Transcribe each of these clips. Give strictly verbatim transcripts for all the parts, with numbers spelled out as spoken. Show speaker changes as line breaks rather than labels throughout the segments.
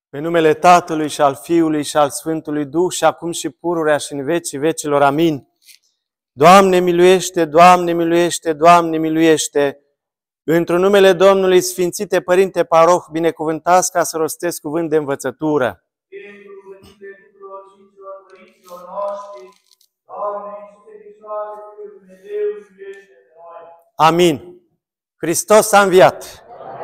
În numele Tatălui și al Fiului și al Sfântului Duh și acum și pururea și în vecii vecilor. Amin. Doamne miluiește, Doamne miluiește, Doamne miluiește. Într-un numele Domnului, Sfințite Părinte Paroh, binecuvântați ca să rostesc cuvânt de învățătură. Amin. Hristos a înviat.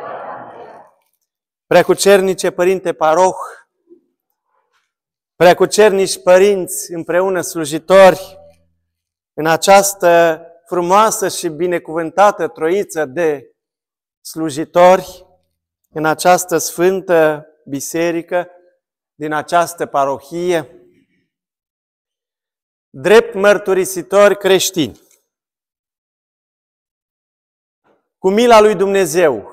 Preacucernice Părinte Paroh, preacucernici părinți, împreună slujitori, în această frumoasă și binecuvântată troiță de slujitori, în această sfântă biserică, din această parohie, drept mărturisitori creștini, cu mila lui Dumnezeu,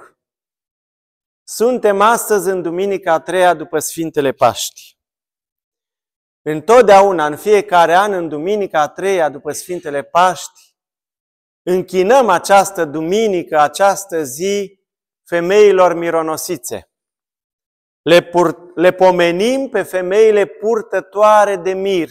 suntem astăzi în Duminica a treia după Sfintele Paști. Întotdeauna, în fiecare an, în Duminica a treia după Sfintele Paști, închinăm această duminică, această zi, femeilor mironosițe. Le, pur, le pomenim pe femeile purtătoare de mir,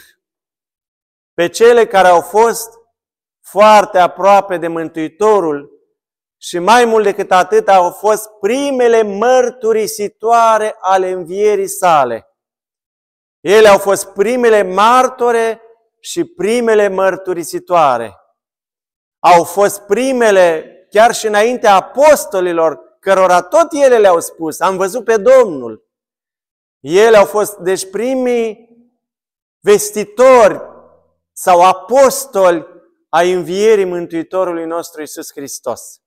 pe cele care au fost foarte aproape de Mântuitorul și mai mult decât atât au fost primele mărturisitoare ale învierii sale. Ele au fost primele martore și primele mărturisitoare. Au fost primele, chiar și înaintea apostolilor, cărora tot ele le-au spus, am văzut pe Domnul. Ele au fost, deci, primii vestitori sau apostoli ai învierii Mântuitorului nostru Iisus Hristos.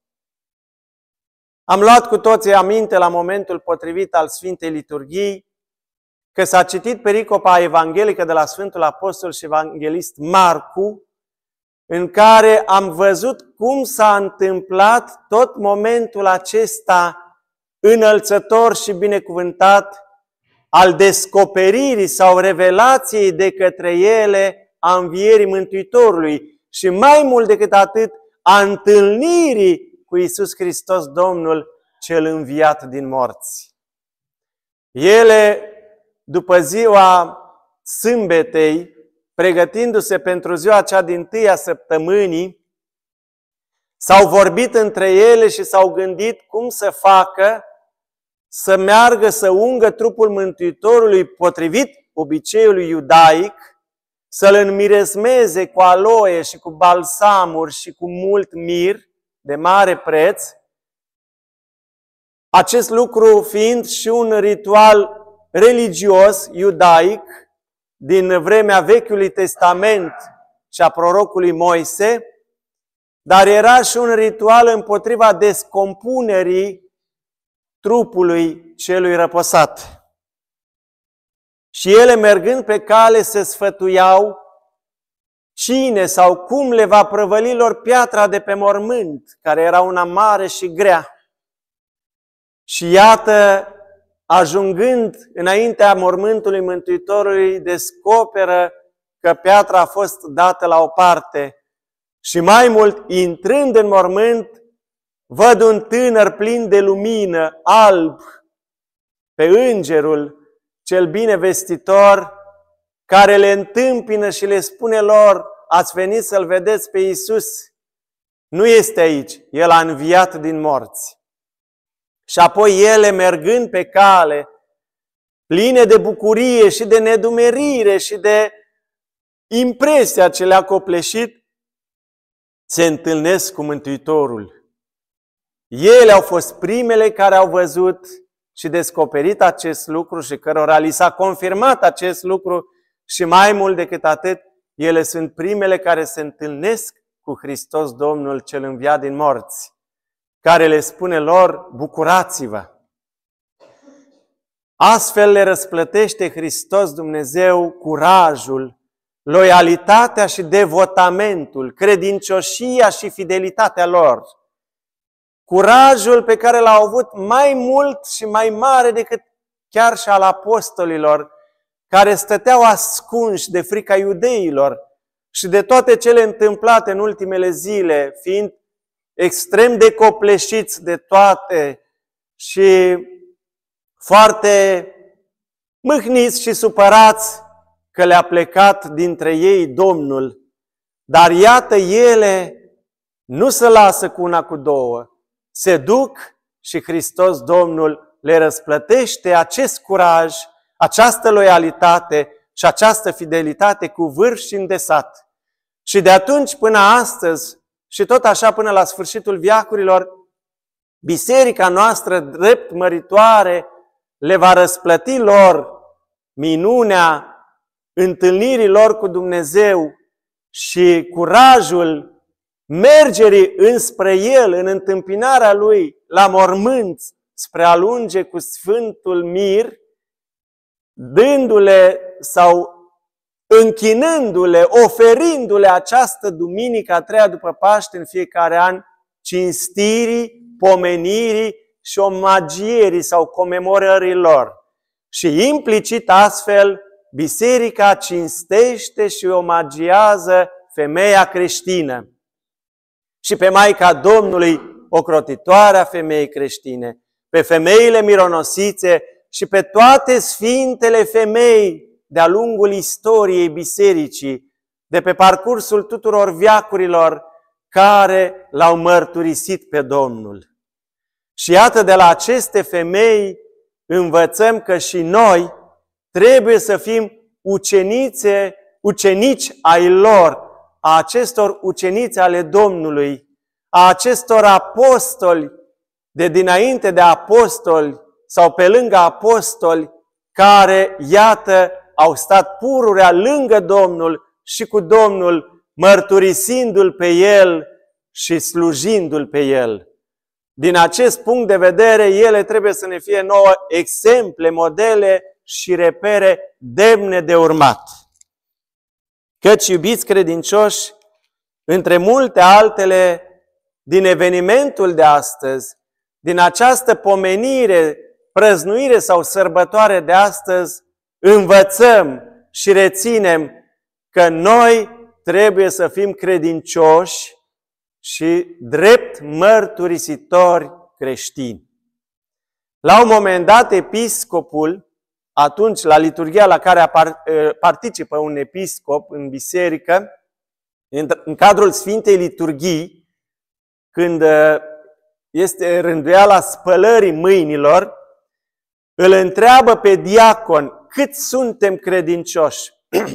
Am luat cu toții aminte la momentul potrivit al Sfintei Liturghii că s-a citit pericopa evanghelică de la Sfântul Apostol și Evanghelist Marcu, în care am văzut cum s-a întâmplat tot momentul acesta înălțător și binecuvântat al descoperirii sau revelației de către ele a învierii Mântuitorului și mai mult decât atât a întâlnirii cu Iisus Hristos, Domnul cel înviat din morți. Ele, după ziua sâmbetei, pregătindu-se pentru ziua cea dintâi a săptămânii, s-au vorbit între ele și s-au gândit cum să facă să meargă să ungă trupul Mântuitorului potrivit obiceiului iudaic, să-l înmiresmeze cu aloe și cu balsamuri și cu mult mir de mare preț, acest lucru fiind și un ritual religios, iudaic, din vremea Vechiului Testament și a prorocului Moise, dar era și un ritual împotriva descompunerii trupului celui răposat. Și ele, mergând pe cale, se sfătuiau cine sau cum le va prăvăli lor piatra de pe mormânt, care era una mare și grea. Și iată, ajungând înaintea mormântului Mântuitorului, descoperă că piatra a fost dată la o parte. Și mai mult, intrând în mormânt, văd un tânăr plin de lumină, alb, pe îngerul cel binevestitor, care le întâmpină și le spune lor, ați venit să-L vedeți pe Iisus? Nu este aici, El a înviat din morți. Și apoi ele, mergând pe cale, pline de bucurie și de nedumerire și de impresia ce le-a copleșit, se întâlnesc cu Mântuitorul. Ele au fost primele care au văzut și descoperit acest lucru și cărora li s-a confirmat acest lucru și mai mult decât atât, ele sunt primele care se întâlnesc cu Hristos Domnul cel înviat din morți, care le spune lor, bucurați-vă! Astfel le răsplătește Hristos Dumnezeu curajul, loialitatea și devotamentul, credincioșia și fidelitatea lor. Curajul pe care l-au avut mai mult și mai mare decât chiar și al apostolilor, care stăteau ascunși de frica iudeilor și de toate cele întâmplate în ultimele zile, fiind extrem de copleșiți de toate și foarte mâhniți și supărați că le-a plecat dintre ei Domnul, dar iată ele nu se lasă cu una cu două, se duc și Hristos Domnul le răsplătește acest curaj, această loialitate și această fidelitate cu vârf și îndesat. Și de atunci până astăzi și tot așa până la sfârșitul veacurilor, biserica noastră drept măritoare le va răsplăti lor minunea întâlnirii lor cu Dumnezeu și curajul mergerii înspre El, în întâmpinarea Lui, la mormânt, spre a lunge cu Sfântul Mir, dându-le sau închinându-le, oferindu-le această duminică a treia după Paște în fiecare an, cinstirii, pomenirii și omagierii sau comemorării lor. Și implicit astfel, biserica cinstește și omagiază femeia creștină și pe Maica Domnului, ocrotitoarea femeii creștine, pe femeile mironosițe și pe toate sfintele femei de-a lungul istoriei bisericii, de pe parcursul tuturor veacurilor care l-au mărturisit pe Domnul. Și iată, de la aceste femei învățăm că și noi trebuie să fim ucenițe, ucenici ai lor, a acestor ucenițe ale Domnului, a acestor apostoli de dinainte de apostoli sau pe lângă apostoli, care, iată, au stat pururea lângă Domnul și cu Domnul, mărturisindu-L pe El și slujindu-L pe El. Din acest punct de vedere, ele trebuie să ne fie nouă exemple, modele și repere demne de urmat. Căci, iubiți credincioși, între multe altele, din evenimentul de astăzi, din această pomenire, prăznuire sau sărbătoare de astăzi, învățăm și reținem că noi trebuie să fim credincioși și drept mărturisitori creștini. La un moment dat, episcopul, atunci la liturghia la care participă un episcop în biserică, în cadrul Sfintei Liturghii, când este rânduiala spălării mâinilor, îl întreabă pe diacon cât suntem credincioși.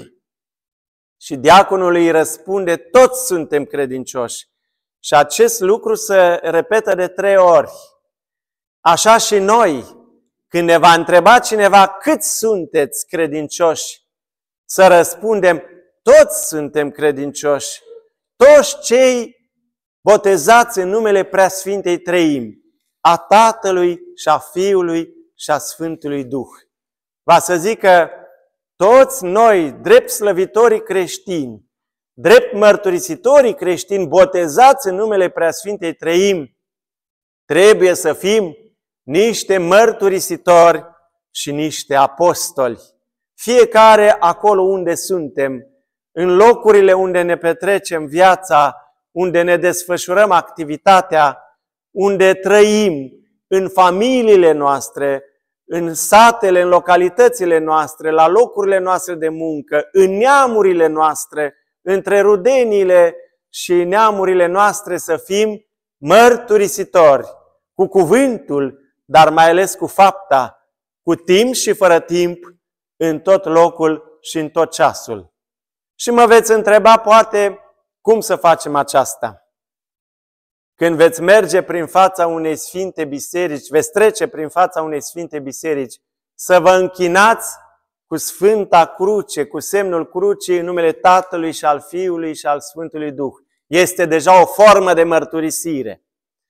Și diaconul îi răspunde, toți suntem credincioși. Și acest lucru se repetă de trei ori. Așa și noi, când ne va întreba cineva cât sunteți credincioși, să răspundem, toți suntem credincioși. Toți cei botezați în numele Preasfintei Treimi, a Tatălui și a Fiului și a Sfântului Duh. Va să zic că toți noi, drept slăvitorii creștini, drept mărturisitorii creștini, botezați în numele Preasfintei Treimi, trebuie să fim niște mărturisitori și niște apostoli. Fiecare acolo unde suntem, în locurile unde ne petrecem viața, unde ne desfășurăm activitatea, unde trăim, în familiile noastre, în satele, în localitățile noastre, la locurile noastre de muncă, în neamurile noastre, între rudeniile și neamurile noastre, să fim mărturisitori, cu cuvântul, dar mai ales cu fapta, cu timp și fără timp, în tot locul și în tot ceasul. Și mă veți întreba, poate, cum să facem aceasta? Când veți merge prin fața unei sfinte biserici, veți trece prin fața unei sfinte biserici, să vă închinați cu Sfânta Cruce, cu semnul crucii în numele Tatălui și al Fiului și al Sfântului Duh. Este deja o formă de mărturisire.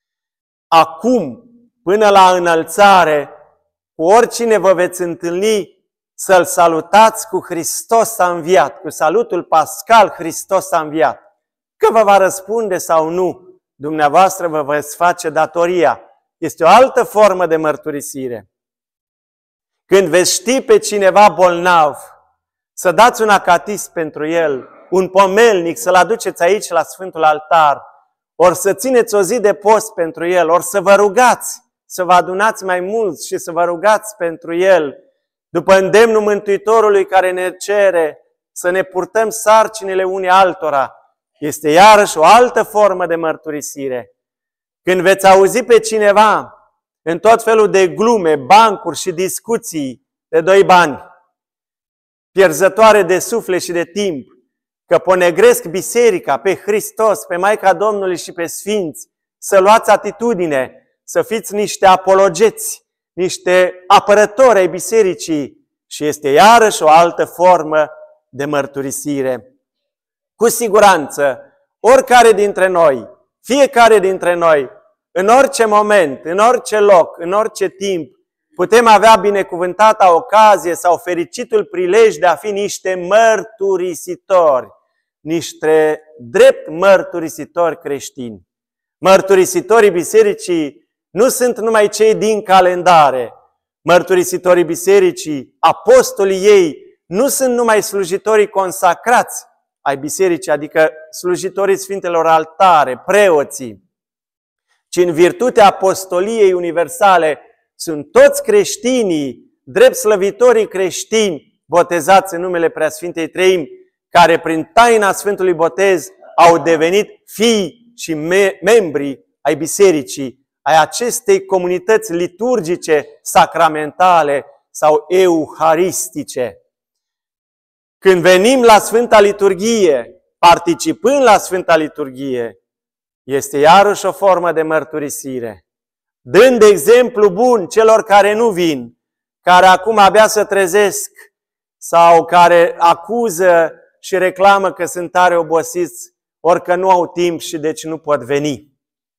Acum, până la înălțare, cu oricine vă veți întâlni, să-L salutați cu Hristos a înviat, cu salutul pascal Hristos a înviat. Că vă va răspunde sau nu, dumneavoastră vă veți face datoria. Este o altă formă de mărturisire. Când veți ști pe cineva bolnav, să dați un acatism pentru el, un pomelnic, să-l aduceți aici la Sfântul Altar, ori să țineți o zi de post pentru el, ori să vă rugați, să vă adunați mai mulți și să vă rugați pentru el, după îndemnul Mântuitorului care ne cere să ne purtăm sarcinile unii altora, este iarăși o altă formă de mărturisire. Când veți auzi pe cineva în tot felul de glume, bancuri și discuții de doi bani, pierzătoare de suflet și de timp, că ponegresc biserica, pe Hristos, pe Maica Domnului și pe Sfinți, să luați atitudine, să fiți niște apologeți, niște apărători ai bisericii, și este iarăși o altă formă de mărturisire. Cu siguranță, oricare dintre noi, fiecare dintre noi, în orice moment, în orice loc, în orice timp, putem avea binecuvântata ocazie sau fericitul prilej de a fi niște mărturisitori, niște drept mărturisitori creștini. Mărturisitorii bisericii nu sunt numai cei din calendare. Mărturisitorii bisericii, apostolii ei, nu sunt numai slujitorii consacrați ai bisericii, adică slujitorii Sfintelor Altare, preoții, ci în virtutea apostoliei universale sunt toți creștinii, drept slăvitorii creștini, botezați în numele Preasfintei Treimi, care prin taina Sfântului Botez au devenit fii și me- membri ai bisericii, ai acestei comunități liturgice, sacramentale sau euharistice. Când venim la Sfânta Liturghie, participând la Sfânta Liturghie, este iarăși o formă de mărturisire. Dând exemplu bun celor care nu vin, care acum abia se trezesc sau care acuză și reclamă că sunt tare obosiți, ori că nu au timp și deci nu pot veni.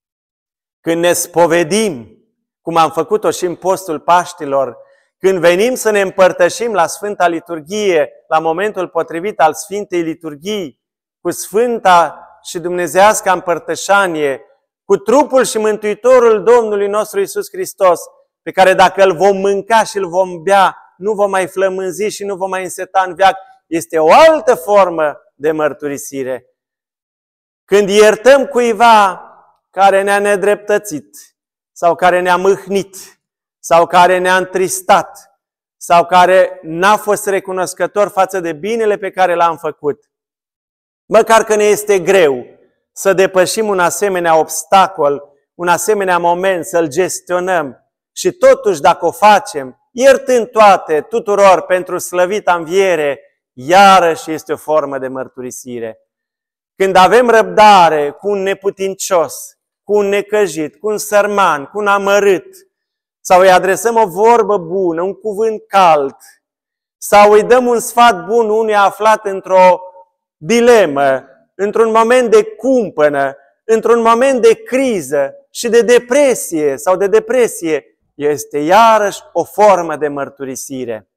Când ne spovedim, cum am făcut-o și în postul Paștilor, când venim să ne împărtășim la Sfânta Liturghie, la momentul potrivit al Sfintei Liturghii, cu Sfânta și dumnezeiasca împărtășanie, cu trupul și Mântuitorul Domnului nostru Iisus Hristos, pe care dacă îl vom mânca și îl vom bea, nu vom mai flămânzi și nu vom mai înseta în veac, este o altă formă de mărturisire. Când iertăm cuiva care ne-a nedreptățit, sau care ne-a mâhnit, sau care ne-a întristat, sau care n-a fost recunoscător față de binele pe care l-am făcut, măcar că ne este greu să depășim un asemenea obstacol, un asemenea moment, să-l gestionăm, și totuși dacă o facem, iertând toate, tuturor pentru slăvita înviere, iarăși este o formă de mărturisire. Când avem răbdare cu un neputincios, cu un necăjit, cu un sărman, cu un amărât, sau îi adresăm o vorbă bună, un cuvânt cald, sau îi dăm un sfat bun unui aflat într-o dilemă, într-un moment de cumpănă, într-un moment de criză și de depresie sau de depresie, este iarăși o formă de mărturisire.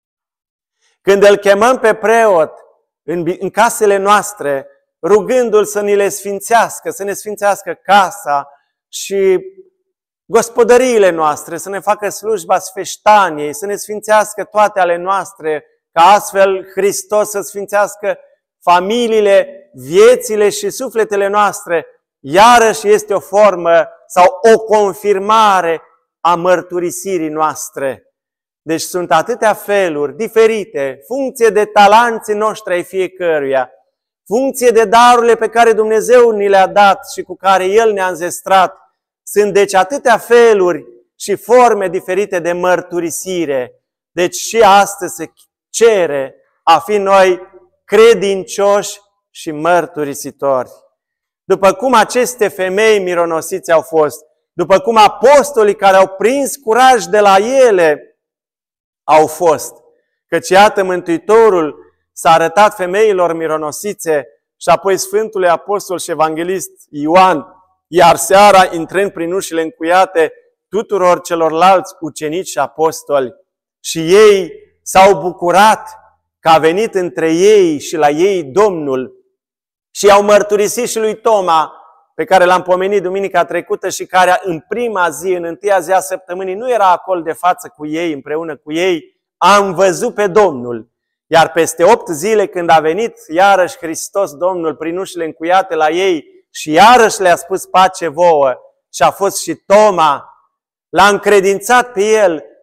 Când îl chemăm pe preot în, în casele noastre, rugându-l să ni le sfințească, să ne sfințească casa și gospodăriile noastre, să ne facă slujba sfeștaniei, să ne sfințească toate ale noastre, ca astfel Hristos să sfințească familiile, viețile și sufletele noastre, iarăși este o formă sau o confirmare a mărturisirii noastre. Deci sunt atâtea feluri diferite, funcție de talanții noștri ai fiecăruia, funcție de darurile pe care Dumnezeu ni le-a dat și cu care El ne-a înzestrat. Sunt deci atâtea feluri și forme diferite de mărturisire. Deci și astăzi se cere a fi noi credincioși și mărturisitori. După cum aceste femei mironosiți au fost, după cum apostolii care au prins curaj de la ele au fost, căci iată Mântuitorul s-a arătat femeilor mironosițe și apoi Sfântului Apostol și Evanghelist Ioan, iar seara, intrând prin ușile încuiate, tuturor celorlalți ucenici și apostoli. Și ei s-au bucurat că a venit între ei și la ei Domnul și au mărturisit și lui Toma, pe care l-am pomenit duminica trecută și care în prima zi, în întâia zi a săptămânii, nu era acolo de față cu ei, împreună cu ei, am văzut pe Domnul. Iar peste opt zile, când a venit iarăși Hristos Domnul prin ușile încuiate la ei și iarăși le-a spus pace vouă, și a fost și Toma, l-a încredințat pe el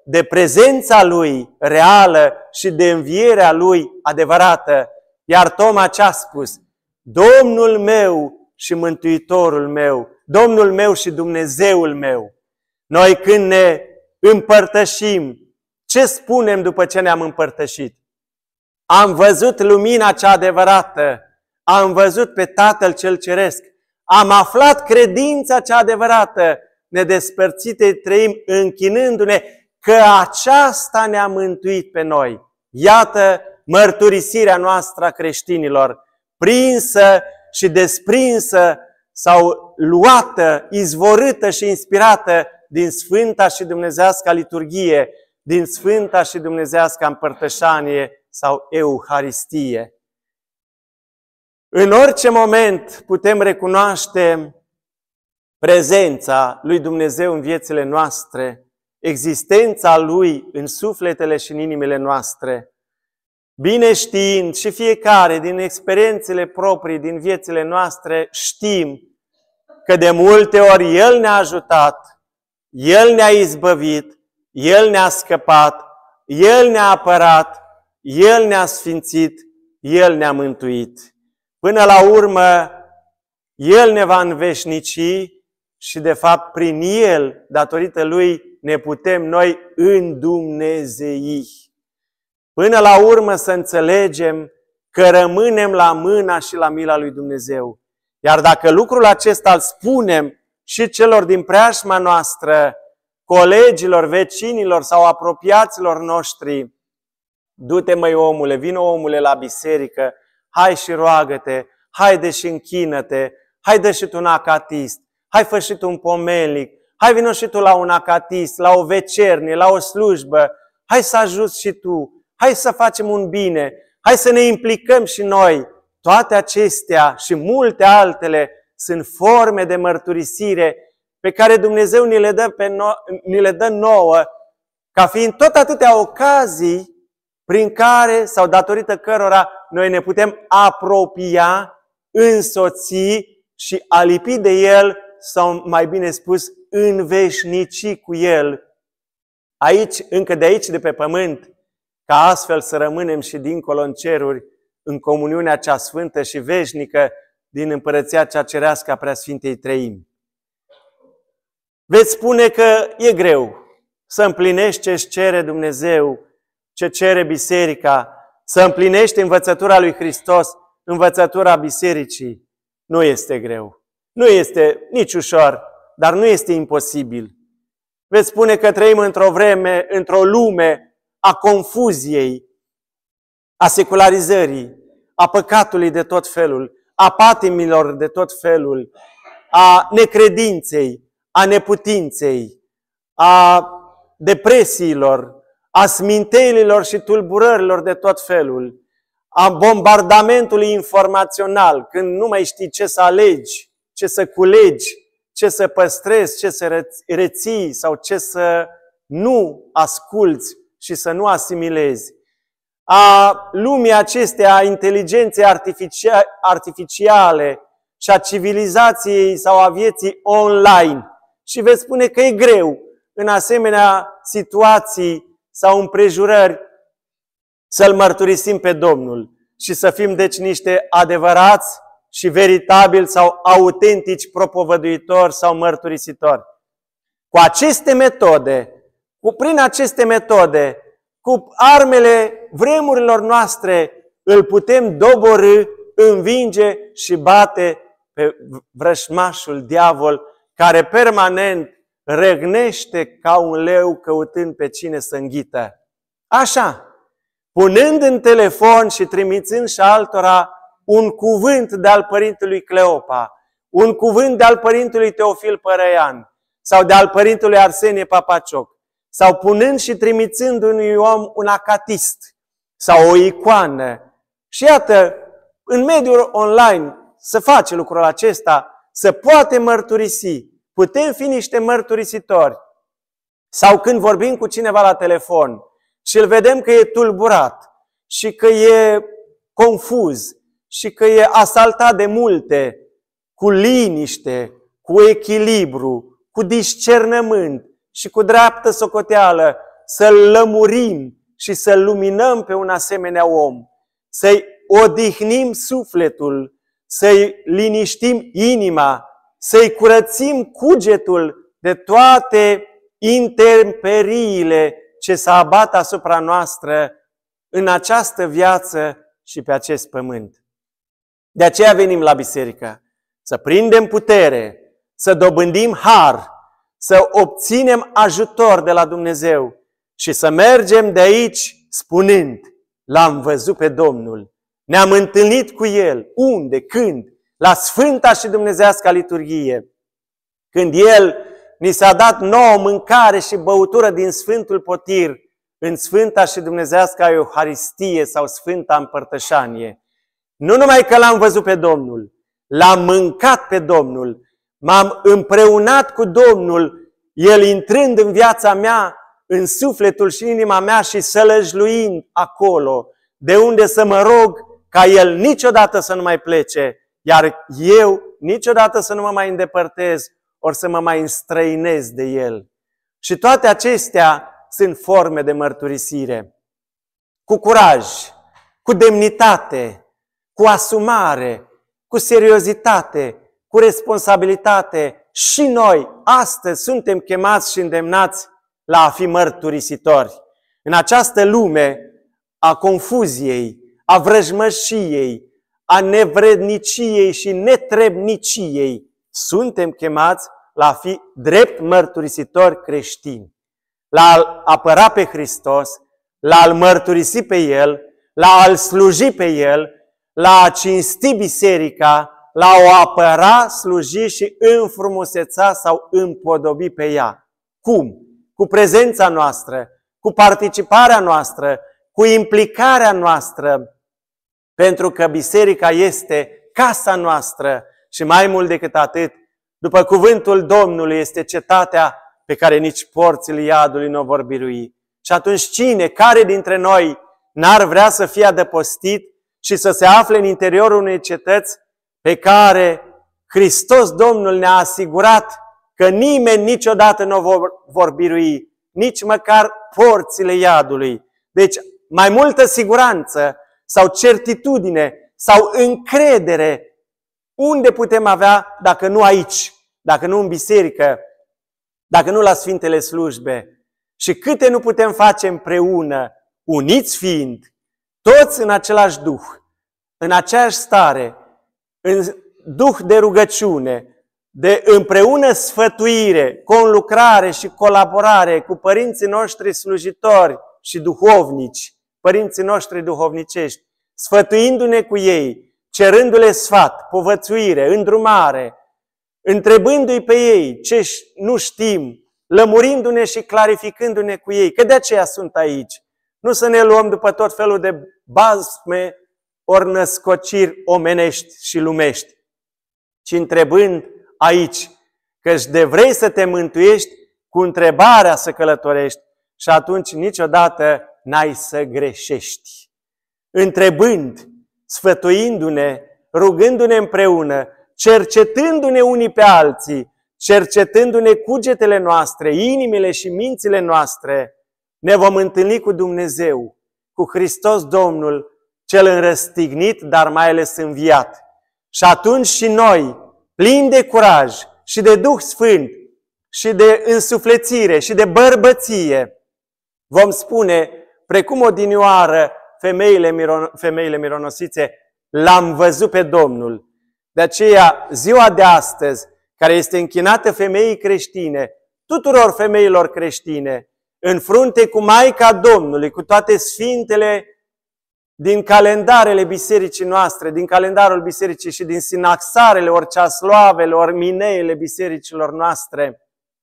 de prezența Lui reală și de învierea Lui adevărată. Iar Toma ce a spus? Domnul meu și Mântuitorul meu, Domnul meu și Dumnezeul meu. Noi când ne împărtășim, ce spunem după ce ne-am împărtășit? Am văzut lumina cea adevărată, am văzut pe Tatăl cel Ceresc, am aflat credința cea adevărată, nedespărțite trăim închinându-ne că aceasta ne-a mântuit pe noi. Iată mărturisirea noastră a creștinilor, prinsă și desprinsă sau luată, izvorâtă și inspirată din Sfânta și Dumnezească liturghie, din Sfânta și Dumnezească împărtășanie sau Euharistie. În orice moment putem recunoaște prezența lui Dumnezeu în viețile noastre, existența Lui în sufletele și în inimile noastre, bine știind și fiecare din experiențele proprii, din viețile noastre, știm că de multe ori El ne-a ajutat, El ne-a izbăvit, El ne-a scăpat, El ne-a apărat, El ne-a sfințit, El ne-a mântuit. Până la urmă, El ne va înveșnici și, de fapt, prin El, datorită Lui, ne putem noi îndumnezei. Până la urmă să înțelegem că rămânem la mâna și la mila lui Dumnezeu. Iar dacă lucrul acesta îl spunem și celor din preajma noastră, colegilor, vecinilor sau apropiaților noștri, du-te măi omule, vină omule la biserică, hai și roagă-te, haide și închină-te, hai dă și tu un acatist, hai fă și tu un pomelnic, hai vină și tu la un acatist, la o vecernie, la o slujbă, hai să ajuți și tu, hai să facem un bine, hai să ne implicăm și noi. Toate acestea și multe altele sunt forme de mărturisire pe care Dumnezeu ni le dă, pe no- ni le dă nouă, ca fiind tot atâtea ocazii prin care, sau datorită cărora, noi ne putem apropia, însoți și alipi de El, sau mai bine spus, înveșnici cu El. Aici, încă de aici, de pe pământ, ca astfel să rămânem și dincolo în ceruri, în comuniunea cea sfântă și veșnică din împărăția cea cerească a Preasfintei Treimi. Veți spune că e greu să împlinești ce-și cere Dumnezeu, ce cere biserica, să împlinești învățătura lui Hristos, învățătura bisericii. Nu este greu. Nu este nici ușor, dar nu este imposibil. Veți spune că trăim într-o vreme, într-o lume a confuziei, a secularizării, a păcatului de tot felul, a patimilor de tot felul, a necredinței, a neputinței, a depresiilor, a sminteilor și tulburărilor de tot felul, a bombardamentului informațional, când nu mai știi ce să alegi, ce să culegi, ce să păstrezi, ce să reții sau ce să nu asculți și să nu asimilezi. A lumii acestea, a inteligenței artificiale și a civilizației sau a vieții online. Și veți spune că e greu în asemenea situații sau împrejurări să-L mărturisim pe Domnul și să fim deci niște adevărați și veritabili sau autentici propovăduitori sau mărturisitori. Cu aceste metode, cu prin aceste metode, cu armele vremurilor noastre, îl putem doborî, învinge și bate pe vrășmașul diavol, care permanent răgnește ca un leu căutând pe cine să înghită. Așa, punând în telefon și trimițând și altora un cuvânt de-al părintelui Cleopa, un cuvânt de-al părintelui Teofil Părăian sau de-al părintelui Arsenie Papacioc, sau punând și trimițând unui om un acatist sau o icoană. Și iată, în mediul online să face lucrul acesta, să poate mărturisi. Putem fi niște mărturisitori. Sau când vorbim cu cineva la telefon și îl vedem că e tulburat și că e confuz și că e asaltat de multe, cu liniște, cu echilibru, cu discernământ și cu dreaptă socoteală, să-l lămurim și să-l luminăm pe un asemenea om, să-i odihnim sufletul, să-i liniștim inima, să-i curățim cugetul de toate intemperiile ce se abat asupra noastră în această viață și pe acest pământ. De aceea venim la biserică, să prindem putere, să dobândim har, să obținem ajutor de la Dumnezeu și să mergem de aici spunând: l-am văzut pe Domnul, ne-am întâlnit cu El. Unde? Când? La Sfânta și Dumnezească liturghie, când El ni s-a dat nouă mâncare și băutură din Sfântul Potir în Sfânta și Dumnezească Euharistie sau Sfânta Împărtășanie. Nu numai că l-am văzut pe Domnul, l-am mâncat pe Domnul, m-am împreunat cu Domnul, El intrând în viața mea, în sufletul și inima mea și sălăjluind acolo, de unde să mă rog ca El niciodată să nu mai plece, iar eu niciodată să nu mă mai îndepărtez, ori să mă mai înstrăinez de El. Și toate acestea sunt forme de mărturisire. Cu curaj, cu demnitate, cu asumare, cu seriozitate, cu responsabilitate, și noi astăzi suntem chemați și îndemnați la a fi mărturisitori. În această lume a confuziei, a vrăjmășiei, a nevredniciei și netrebniciei, suntem chemați la a fi drept mărturisitori creștini, la a-L apăra pe Hristos, la a-L mărturisi pe El, la a-L sluji pe El, la a cinsti biserica, la a o apăra, sluji și înfrumuseța sau împodobi pe ea. Cum? Cu prezența noastră, cu participarea noastră, cu implicarea noastră, pentru că biserica este casa noastră și mai mult decât atât, după cuvântul Domnului, este cetatea pe care nici porțile iadului nu o vor birui. Și atunci cine, care dintre noi n-ar vrea să fie adăpostit și să se afle în interiorul unei cetăți pe care Hristos Domnul ne-a asigurat că nimeni niciodată nu o vor, vor birui, nici măcar porțile iadului. Deci mai multă siguranță sau certitudine sau încredere unde putem avea dacă nu aici, dacă nu în biserică, dacă nu la Sfintele Slujbe. Și câte nu putem face împreună, uniți fiind, toți în același duh, în aceeași stare, în duh de rugăciune, de împreună sfătuire, conlucrare și colaborare cu părinții noștri slujitori și duhovnici, părinții noștri duhovnicești, sfătuindu-ne cu ei, cerându-le sfat, povățuire, îndrumare, întrebându-i pe ei ce nu știm, lămurindu-ne și clarificându-ne cu ei, că de aceea sunt aici. Nu să ne luăm după tot felul de basme ori născociri omenești și lumești, ci întrebând aici, căci de vrei să te mântuiești, cu întrebarea să călătorești și atunci niciodată n-ai să greșești. Întrebând, sfătuindu-ne, rugându-ne împreună, cercetându-ne unii pe alții, cercetându-ne cugetele noastre, inimile și mințile noastre, ne vom întâlni cu Dumnezeu, cu Hristos Domnul, Cel înrăstignit, dar mai ales înviat. Și atunci și noi, plini de curaj și de Duh Sfânt și de însuflețire și de bărbăție, vom spune, precum odinioară femeile, miron, femeile mironosițe, l-am văzut pe Domnul. De aceea, ziua de astăzi, care este închinată femeii creștine, tuturor femeilor creștine, în frunte cu Maica Domnului, cu toate sfintele din calendarele bisericii noastre, din calendarul bisericii și din sinaxarele, ori ceasloavele, ori mineele bisericilor noastre,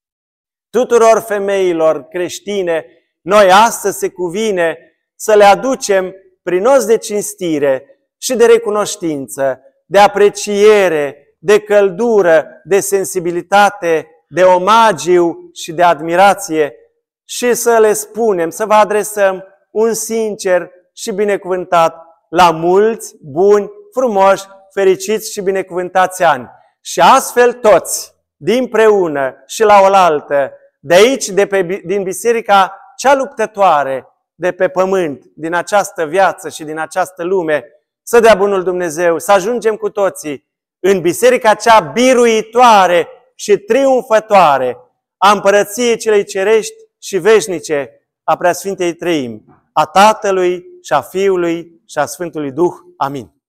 tuturor femeilor creștine, noi astăzi se cuvine să le aducem prin os de cinstire și de recunoștință, de apreciere, de căldură, de sensibilitate, de omagiu și de admirație și să le spunem, să vă adresăm un sincer și binecuvântat la mulți, buni, frumoși, fericiți și binecuvântați ani. Și astfel toți, dinpreună și la oaltă, de aici, de pe, din biserica cea luptătoare de pe pământ, din această viață și din această lume, să dea bunul Dumnezeu, să ajungem cu toții în biserica cea biruitoare și triumfătoare a împărăției celei cerești și veșnice a Preasfintei Treimi, a Tatălui și a Fiului și a Sfântului Duh. Amin.